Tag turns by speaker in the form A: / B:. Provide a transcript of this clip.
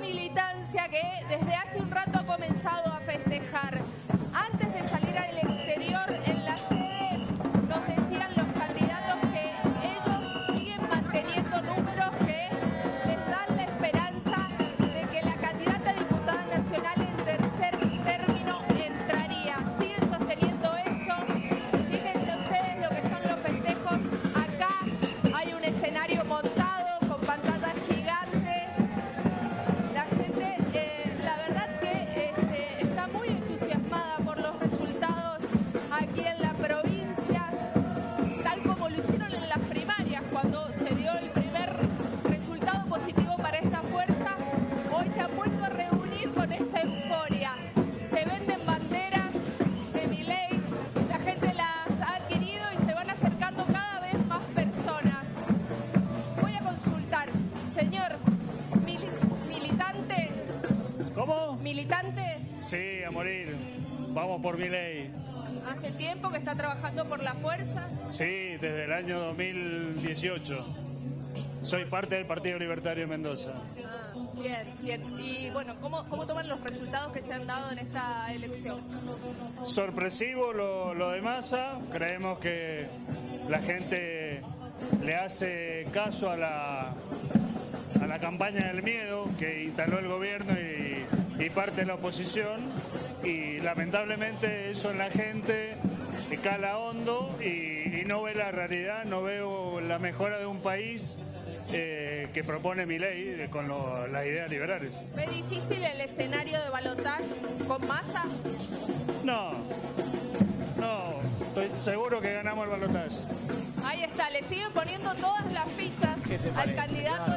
A: militancia que desde hace un rato ha comenzado a festejar. Antes de salir al exterior, en la sede nos decían los candidatos que ellos siguen manteniendo números que les dan la esperanza de que la candidata a diputada nacional en tercer término entraría. Siguen sosteniendo eso. Fíjense ustedes lo que son los festejos. Acá hay un escenario montado con pantallas gigantes. La gente, la verdad que está muy entusiasmada por los resultados aquí en la provincia, tal como lo hicieron en las primarias cuando se dio el primer resultado positivo para esta fuerza. Hoy se han vuelto a reunir con esta euforia. Se venden banderas de Milei, la gente las ha adquirido y se van acercando cada vez más personas. Voy a consultar, señor militante.
B: ¿Cómo?
A: ¿Militante?
B: Sí, a morir. Vamos por Milei.
A: ¿Hace tiempo que está trabajando por la fuerza?
B: Sí, desde el año 2018. Soy parte del Partido Libertario de Mendoza.
A: Bien, bien. Y bueno, ¿cómo toman los resultados que se han dado en esta elección?
B: Sorpresivo lo de Massa. Creemos que la gente le hace caso a la campaña del miedo que instaló el gobierno y parte de la oposición. Y lamentablemente eso en la gente cala hondo y no ve la realidad, no veo la mejora de un país que propone Milei con las ideas liberales.
A: ¿Ve difícil el escenario de balotaje con Massa?
B: No, estoy seguro que ganamos el balotaje.
A: Ahí está, le siguen poniendo todas las fichas al candidato